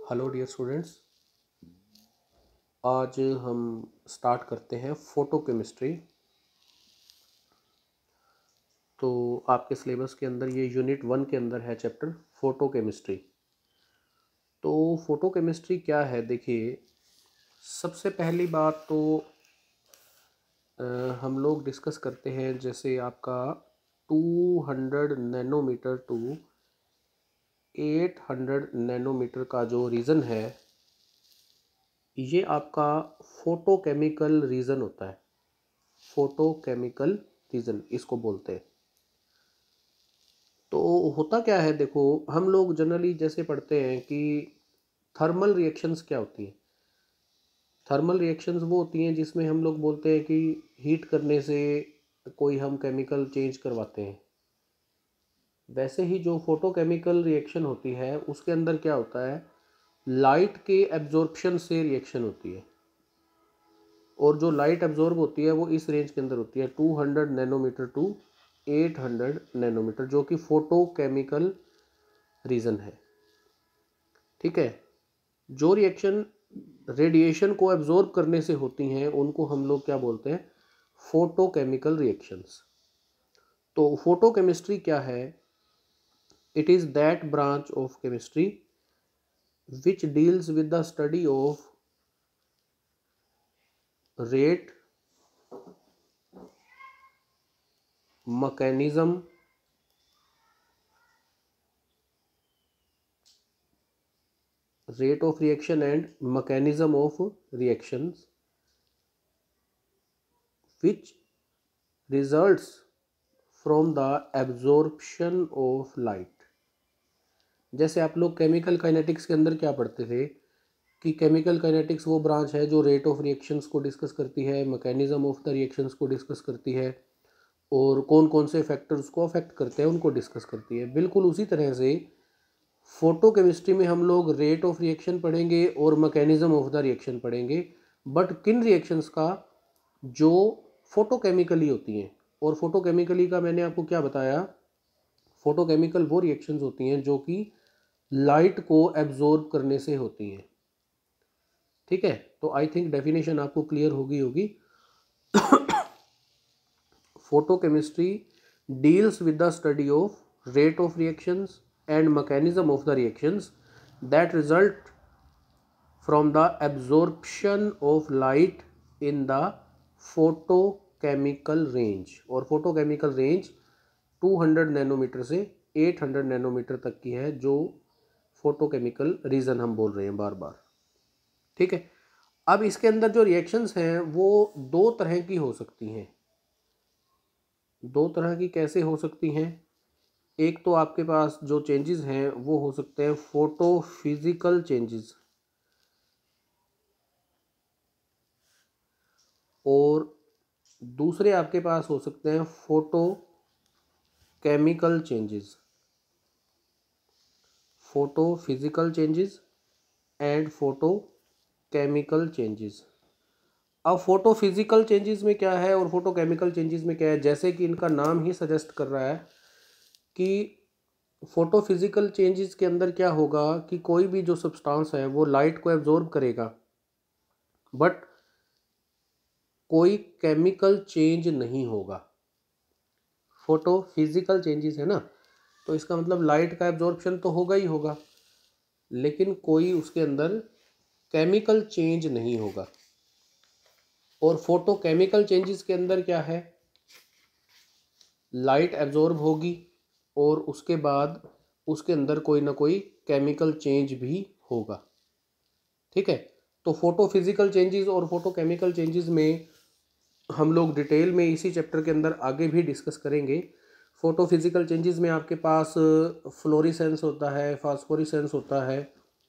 Hello dear students, आज हम start करते हैं फोटो केमिस्ट्री। तो आपके सिलेबस के अंदर ये यूनिट 1 के अंदर है चैप्टर फोटो केमिस्ट्री। तो फोटो केमिस्ट्री क्या है, देखिए सबसे पहली बात तो हम लोग डिस्कस करते हैं जैसे आपका 200 नैनोमीटर टू 800 नैनोमीटर का जो रीजन है, ये आपका फोटोकेमिकल रीजन होता है। फोटोकेमिकल रीजन इसको बोलते हैं। तो होता क्या है, देखो हम लोग जनरली जैसे पढ़ते हैं कि थर्मल रिएक्शंस क्या होती हैं। थर्मल रिएक्शंस वो होती हैं जिसमें हम लोग बोलते हैं कि हीट करने से कोई हम केमिकल चेंज करवाते हैं। वैसे ही जो फोटोकेमिकल रिएक्शन होती है उसके अंदर क्या होता है, लाइट के एब्जॉर्प्शन से रिएक्शन होती है। और जो लाइट एब्जॉर्ब होती है वो इस रेंज के अंदर होती है 200 नैनोमीटर टू 800 नैनोमीटर, जो कि फोटोकेमिकल रीजन है। ठीक है। जो रिएक्शन रेडिएशन को एब्जॉर्ब करने से होती हैं उनको हम लोग क्या बोलते हैं, फोटोकेमिकल रिएक्शंस। तो फोटोकेमिस्ट्री क्या है, it is that branch of chemistry which deals with the study of rate, mechanism, rate of reaction and mechanism of reactions which results from the absorption of light। जैसे आप लोग chemical kinetics के अंदर क्या पढ़ते थे कि केमिकल काइनेटिक्स वो ब्रांच है जो रेट ऑफ रिएक्शंस को डिस्कस करती है, मैकेनिज्म ऑफ द रिएक्शंस को डिस्कस करती है, और कौन कौन से फैक्टर्स को अफेक्ट करते हैं उनको डिस्कस करती है। बिल्कुल उसी तरह से फोटो केमिस्ट्री में हम लोग रेट ऑफ रिएक्शन पढ़ेंगे और मैकेनिज्म ऑफ द रिएक्शन पढ़ेंगे, बट किन रिएक्शंस का, जो फोटोकेमिकली होती हैं। और फोटोकेमिकली का मैंने आपको क्या बताया, फोटोकेमिकल वो रिएक्शंस होती हैं जो कि लाइट को एब्जॉर्ब करने से होती हैं। ठीक है, तो आई थिंक डेफिनेशन आपको क्लियर होगी। Photochemistry deals with the study of rate of reactions and mechanism of the reactions that result from the absorption of light in the photochemical range। और photochemical range 200 नैनोमीटर से 800 nanometre तक की है, जो photochemical reason हम बोल रहे हैं बार बार। ठीक है। अब इसके अंदर जो रिएक्शंस हैं वो दो तरह की हो सकती हैं। दो तरह की कैसे हो सकती हैं, एक तो आपके पास जो चेंजेस हैं वो हो सकते हैं फोटो फिजिकल चेंजेस, और दूसरे आपके पास हो सकते हैं photochemical changes. Photophysical changes and photochemical changes. अब फोटो फिजिकल चेंजेस में क्या है और फोटो केमिकल चेंजेस में क्या है, जैसे कि इनका नाम ही सजेस्ट कर रहा है कि फोटो फिजिकल चेंजेस के अंदर क्या होगा कि कोई भी जो सब्सटेंस है वो लाइट को एब्जॉर्ब करेगा, बट कोई केमिकल चेंज नहीं होगा। फोटो फिजिकल चेंजेस है ना, तो इसका मतलब लाइट का एब्जॉर्प्शन तो होगा ही होगा, लेकिन कोई उसके अंदर केमिकल चेंज नहीं होगा। और फोटो केमिकल चेंजेस के अंदर क्या है, लाइट एब्जॉर्ब होगी और उसके बाद उसके अंदर कोई ना कोई केमिकल चेंज भी होगा। ठीक है। तो फोटो फिजिकल चेंजेस और फोटो केमिकल चेंजेस में हम लोग डिटेल में इसी चैप्टर के अंदर आगे भी डिस्कस करेंगे। फोटो फिजिकल चेंजेस में आपके पास फ्लोरिसेंस होता है, फास्फोरिसेंस होता है,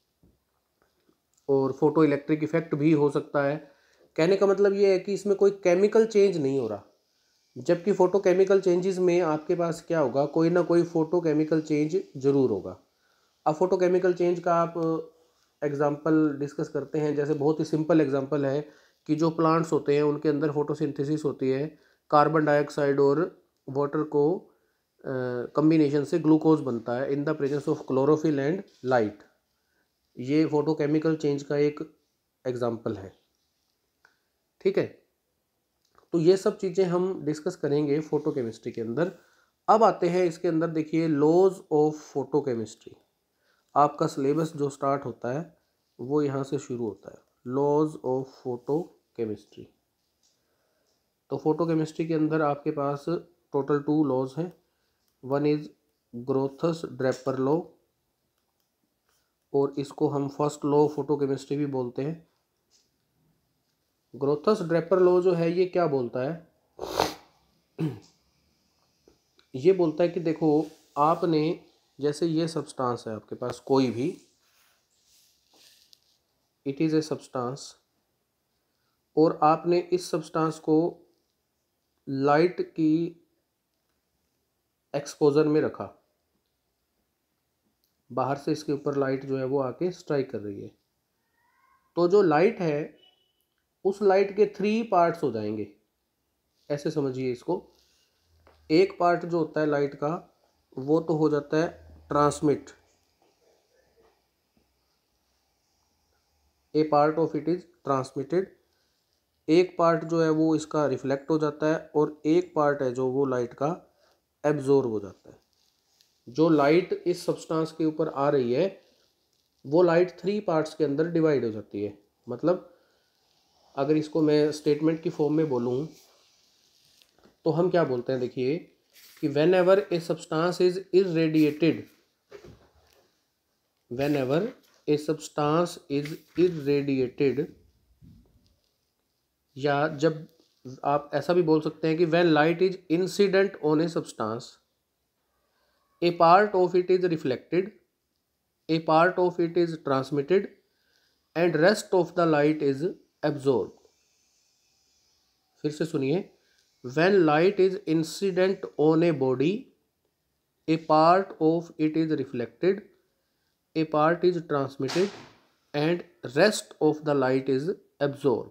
और फोटो इलेक्ट्रिक इफेक्ट भी हो सकता है। कहने का मतलब ये है कि इसमें कोई केमिकल चेंज नहीं हो रहा, जबकि फोटो केमिकल चेंजेस में आपके पास क्या होगा, कोई ना कोई फोटो केमिकल चेंज जरूर होगा। अब फोटो केमिकल चेंज का आप एग्जांपल डिस्कस करते हैं। जैसे बहुत ही सिंपल एग्जांपल है कि जो प्लांट्स होते हैं उनके अंदर फोटोसिंथेसिस होती है, कार्बन डाइऑक्साइड और वाटर को कम्बिनेशन से ग्लूकोज बनता है in the presence of chlorophyll and light. ये फोटोकेमिकल चेंज का एक एग्जाम्पल है। ठीक है, तो ये सब चीज़ें हम डिस्कस करेंगे फोटोकेमिस्ट्री के अंदर। अब आते हैं इसके अंदर, देखिए लॉज ऑफ फोटोकेमिस्ट्री। आपका सिलेबस जो स्टार्ट होता है वो यहाँ से शुरू होता है, लॉज ऑफ फोटोकेमिस्ट्री। तो फोटोकेमिस्ट्री के अंदर आपके पास टोटल 2 लॉज हैं। One is Grotthuss Draper law, और इसको हम फर्स्ट लॉ ऑफ फोटोकेमिस्ट्री भी बोलते हैं। ग्रोथस ड्रेपर लॉ जो है ये क्या बोलता है, ये बोलता है कि देखो आपने, जैसे ये सब्सटेंस है आपके पास कोई भी, इट इज़ ए सब्सटेंस, और आपने इस सब्सटेंस को लाइट की एक्सपोजर में रखा, बाहर से इसके ऊपर लाइट जो है वो आके स्ट्राइक कर रही है। तो जो लाइट है उस लाइट के 3 पार्ट्स हो जाएंगे, ऐसे समझिए इसको। एक पार्ट जो होता है लाइट का वो तो हो जाता है transmit, a part of it is transmitted. एक पार्ट जो है वो इसका रिफ्लेक्ट हो जाता है, और एक पार्ट है जो वो लाइट का एब्जॉर्ब हो जाता है। जो लाइट इस सब्सटेंस के ऊपर आ रही है वो लाइट 3 पार्ट्स के अंदर डिवाइड हो जाती है। मतलब अगर इसको मैं स्टेटमेंट की फॉर्म में बोलूँ तो हम क्या बोलते हैं, देखिए कि whenever a substance is irradiated, whenever a substance is irradiated, या जब आप ऐसा भी बोल सकते हैं कि when light is incident on a substance, a part of it is reflected, a part of it is transmitted, and rest of the light is absorb. फिर से सुनिए, when light is incident on a body, a part of it is reflected, a part is transmitted, and rest of the light is absorb.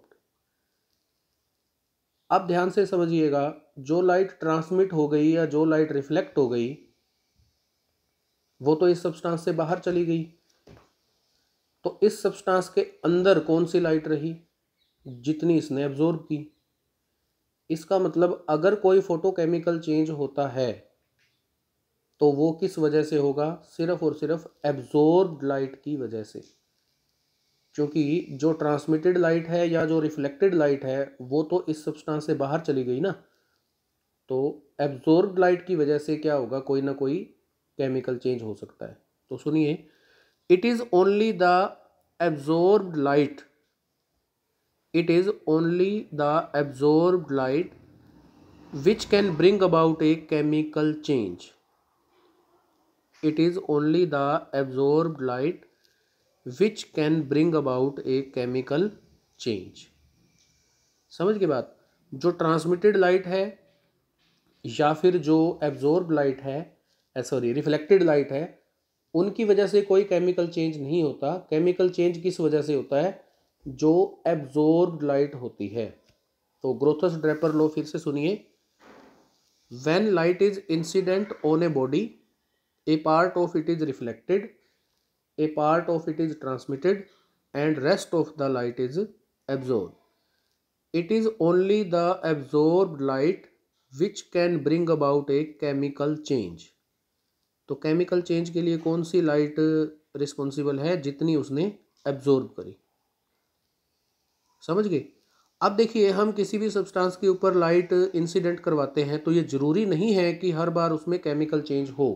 अब ध्यान से समझिएगा, जो light transmit हो गई या जो लाइट रिफ्लेक्ट हो गई वो तो इस सब्सटेंस से बाहर चली गई। तो इस सब्सटेंस के अंदर कौन सी लाइट रही, जितनी इसने एब्जॉर्ब की। इसका मतलब अगर कोई फोटोकेमिकल चेंज होता है तो वो किस वजह से होगा, सिर्फ और सिर्फ एब्जॉर्ब्ड लाइट की वजह से। क्योंकि जो ट्रांसमिटेड लाइट है या जो रिफ्लेक्टेड लाइट है वो तो इस सब्सटेंस से बाहर चली गई ना, तो एब्जॉर्ब्ड लाइट की वजह से क्या होगा, कोई ना कोई केमिकल चेंज हो सकता है। तो सुनिए, it is only the absorbed light, it is only the absorbed light which can bring about a chemical change, it is only the absorbed light which can bring about a chemical change. समझ के बात, जो transmitted light है या फिर जो absorb light है, sorry reflected light है, उनकी वजह से कोई केमिकल चेंज नहीं होता। केमिकल चेंज किस वजह से होता है, जो एब्जॉर्ब्ड लाइट होती है। तो ग्रोथस ड्रेपर लॉ फिर से सुनिए, when light is incident on a body, a part of it is reflected, a part of it is transmitted, and rest of the light is absorbed. It is only the absorbed light which can bring about a chemical change. तो chemical change के लिए कौन सी light responsible है, जितनी उसने absorb करी। समझ गए। अब देखिए, हम किसी भी सब्सटेंस के ऊपर लाइट इंसिडेंट करवाते हैं तो ये ज़रूरी नहीं है कि हर बार उसमें केमिकल चेंज हो।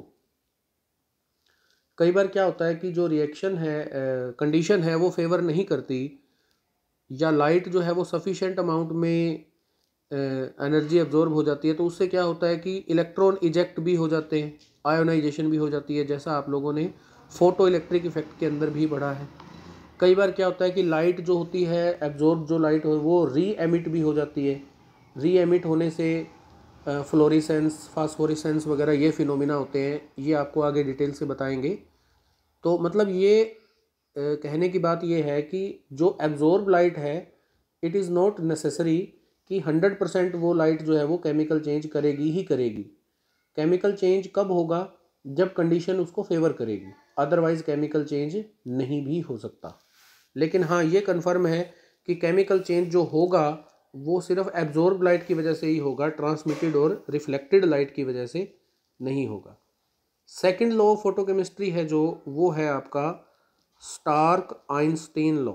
कई बार क्या होता है कि जो रिएक्शन है, कंडीशन है, वो फेवर नहीं करती, या लाइट जो है वो सफिशेंट अमाउंट में एनर्जी एब्जॉर्ब हो जाती है, तो उससे क्या होता है कि इलेक्ट्रॉन इजेक्ट भी हो जाते हैं, आयोनाइजेशन भी हो जाती है, जैसा आप लोगों ने फोटो इलेक्ट्रिक इफेक्ट के अंदर भी पढ़ा है। कई बार क्या होता है कि लाइट जो होती है, एब्जॉर्ब जो लाइट हो, वो री एमिट भी हो जाती है। री एमिट होने से फ्लोरिसेंस, फास्फोरिसेंस वगैरह ये फिनोमिना होते हैं, ये आपको आगे डिटेल से बताएंगे। तो मतलब ये कहने की बात ये है कि जो एब्जॉर्ब लाइट है, इट इज़ नॉट नेसेसरी कि 100% वो लाइट जो है वो केमिकल चेंज करेगी ही करेगी। केमिकल चेंज कब होगा, जब कंडीशन उसको फेवर करेगी। अदरवाइज केमिकल चेंज नहीं भी हो सकता। लेकिन हाँ, ये कन्फर्म है कि केमिकल चेंज जो होगा वो सिर्फ एब्जॉर्ब लाइट की वजह से ही होगा, ट्रांसमिटेड और रिफ्लेक्टेड लाइट की वजह से नहीं होगा। सेकंड लॉ ऑफ फोटोकेमिस्ट्री है जो, वो है आपका Stark Einstein law.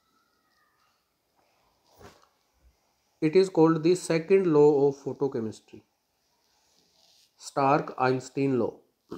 It is called the second law of photochemistry, Stark Einstein law.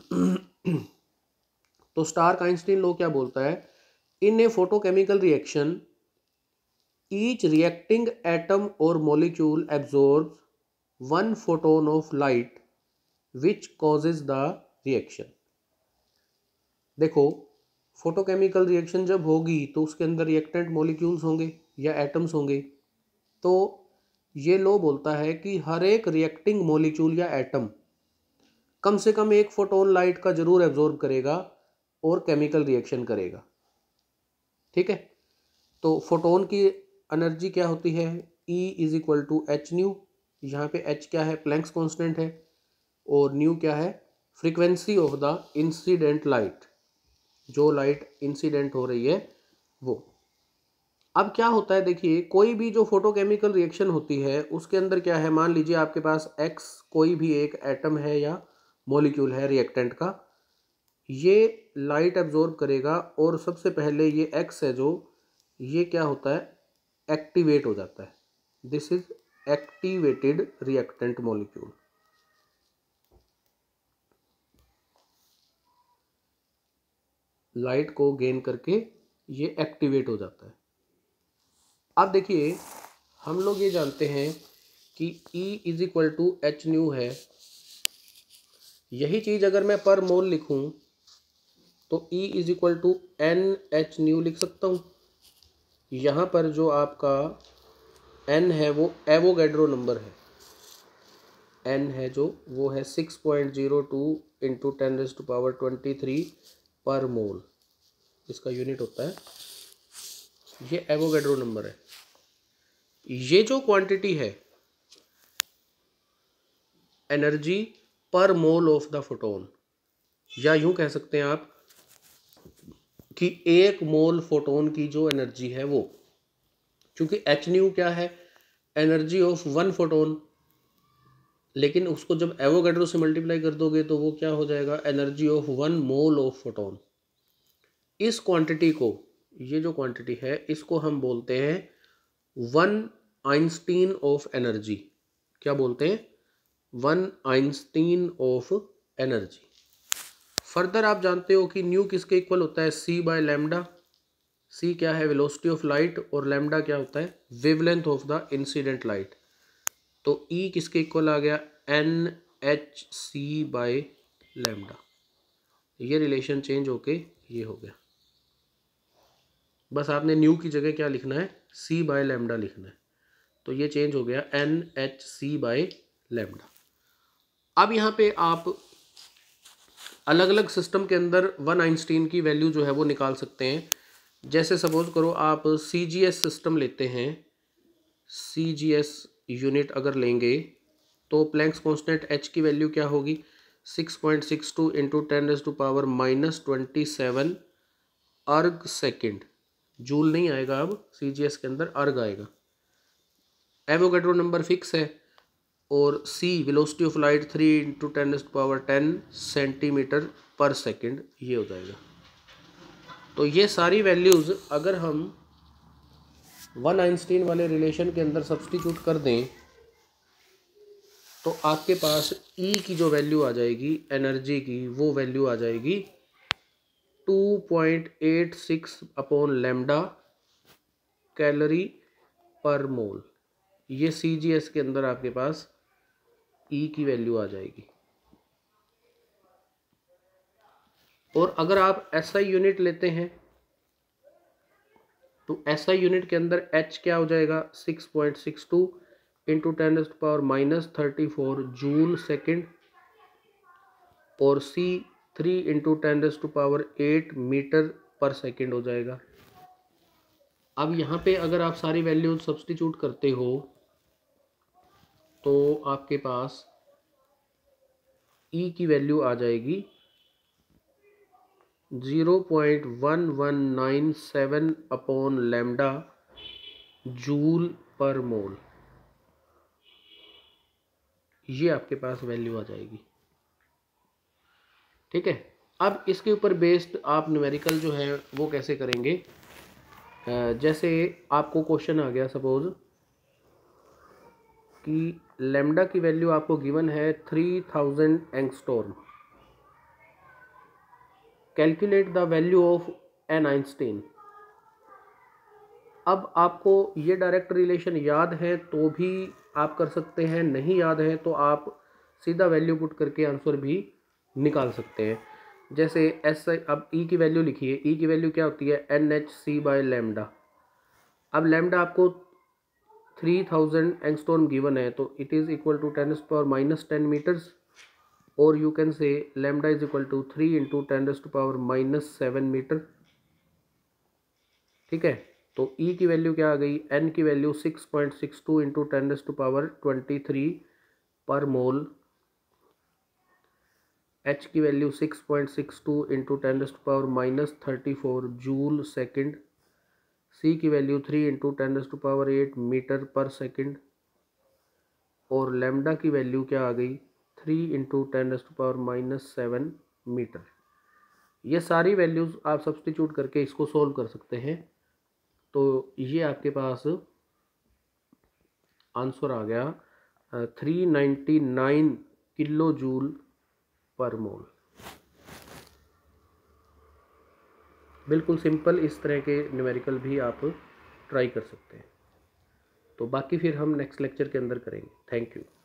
तो स्टार्क आइंस्टीन लॉ क्या बोलता है? In a photochemical reaction each reacting atom और molecule absorb one photon of light which causes the reaction. देखो, photochemical reaction जब होगी तो उसके अंदर रिएक्टेंट मॉलिक्यूल्स होंगे या एटम्स होंगे। तो ये लॉ बोलता है कि हर एक रिएक्टिंग मॉलिक्यूल या एटम कम से कम एक फोटोन लाइट का जरूर एब्जॉर्ब करेगा और केमिकल रिएक्शन करेगा। ठीक है, तो फोटोन की एनर्जी क्या होती है? E is equal to H nu. यहाँ पे H क्या है? प्लैंक्स कांस्टेंट है। और न्यू क्या है? Frequency of the incident light, जो लाइट इंसिडेंट हो रही है वो। अब क्या होता है, देखिए, कोई भी जो फोटोकेमिकल रिएक्शन होती है उसके अंदर क्या है, मान लीजिए आपके पास X कोई भी एक एटम है या मॉलिक्यूल है रिएक्टेंट का, ये लाइट एब्जॉर्ब करेगा और सबसे पहले ये X है जो, ये क्या होता है, एक्टिवेट हो जाता है। This is activated reactant molecule. Light को गेन करके ये एक्टिवेट हो जाता है। अब देखिए, हम लोग ये जानते हैं कि E is equal to H nu है। यही चीज़ अगर मैं पर मोल लिखूं तो E is equal to N H nu लिख सकता हूँ। यहाँ पर जो आपका N है वो एवोगैड्रो नंबर है। N है जो, वो है 6.02 इंटू 10⁻23 पर मोल, इसका यूनिट होता है। ये एवोगैड्रो नंबर है। ये जो क्वांटिटी है एनर्जी पर मोल ऑफ द फोटोन, या यूं कह सकते हैं आप कि एक मोल फोटोन की जो एनर्जी है वो, क्योंकि एच न्यू क्या है, एनर्जी ऑफ वन फोटोन, लेकिन उसको जब एवोगैड्रो से मल्टीप्लाई कर दोगे तो वो क्या हो जाएगा, energy of one mole of photon. इस क्वांटिटी को, ये जो क्वांटिटी है इसको हम बोलते हैं वन आइंस्टीन ऑफ एनर्जी। क्या बोलते हैं? One Einstein of energy. Further आप जानते हो कि न्यू किसके इक्वल होता है? C by lambda. C क्या है? Velocity of light. और लैम्डा क्या होता है? Wavelength of the incident light. तो E किसके इक्वल आ गया? NHC by lambda. ये रिलेशन चेंज होके ये हो गया। बस आपने न्यू की जगह क्या लिखना है? C बाय लैम्डा लिखना है। तो ये चेंज हो गया NHC बाय लैम्डा। अब यहाँ पे आप अलग अलग सिस्टम के अंदर वन आइंस्टीन की वैल्यू जो है वो निकाल सकते हैं। जैसे सपोज करो आप CGS सिस्टम लेते हैं, CGS यूनिट अगर लेंगे तो प्लैंक्स कांस्टेंट H की वैल्यू क्या होगी? 6.62 इंटू 10⁻⁻27 अर्ग सेकेंड। जूल नहीं आएगा, अब CGS के अंदर अर्ग आएगा। एवोगैड्रो नंबर फिक्स है। और C velocity of light 3 into 10⁻10 centimetre पर सेकेंड, ये हो जाएगा। तो ये सारी वैल्यूज़ अगर हम वन आइंस्टीन वाले रिलेशन के अंदर सब्स्टिट्यूट कर दें तो आपके पास E की जो वैल्यू आ जाएगी एनर्जी की, वो वैल्यू आ जाएगी 2.86 अपॉन लैम्डा कैलोरी पर मोल। ये CGS के अंदर आपके पास E की वैल्यू आ जाएगी। और अगर आप SI यूनिट लेते हैं तो SI यूनिट के अंदर H क्या हो जाएगा? 6.62 इंटू 10⁻34 जूल सेकेंड। और C 3 इंटू 10⁸ मीटर पर सेकेंड हो जाएगा। अब यहाँ पे अगर आप सारी वैल्यू सब्स्टिट्यूट करते हो तो आपके पास E की वैल्यू आ जाएगी 0.1197 अपॉन लैम्डा जूल पर मोल, ये आपके पास वैल्यू आ जाएगी। ठीक है, अब इसके ऊपर बेस्ड आप न्यूमेरिकल जो है वो कैसे करेंगे। जैसे आपको क्वेश्चन आ गया सपोज कि लैम्डा की वैल्यू आपको गिवन है 3000 angstrom, calculate the value of N Einstein. अब आपको ये डायरेक्ट रिलेशन याद है तो भी आप कर सकते हैं, नहीं याद है तो आप सीधा वैल्यू पुट करके आंसर भी निकाल सकते हैं। जैसे एस, अब ई की वैल्यू लिखिए, ई की वैल्यू क्या होती है, NHC/लैम्डा। अब लैम्डा आपको 3000 एंगस्टॉर्म गिवन है तो it is equal to 10⁻⁻10 metres, और you can say lambda is equal to 3 × 10⁻⁻7 metre. ठीक है, तो E की वैल्यू क्या आ गई, N की वैल्यू 6.62 × 10⁻23 पर मोल, H की वैल्यू 6.62 × 10⁻34 जूल सेकंड, C की वैल्यू 3 × 10⁸ मीटर पर सेकंड, और लैम्डा की वैल्यू क्या आ गई, 3 × 10⁻7 मीटर। ये सारी वैल्यूज़ आप सब्स्टिट्यूट करके इसको सोल्व कर सकते हैं। तो ये आपके पास आंसर आ गया 399 किलो जूल पर मोल। बिल्कुल सिंपल, इस तरह के न्यूमेरिकल भी आप ट्राई कर सकते हैं। तो बाकी फिर हम नेक्स्ट लेक्चर के अंदर करेंगे। Thank you.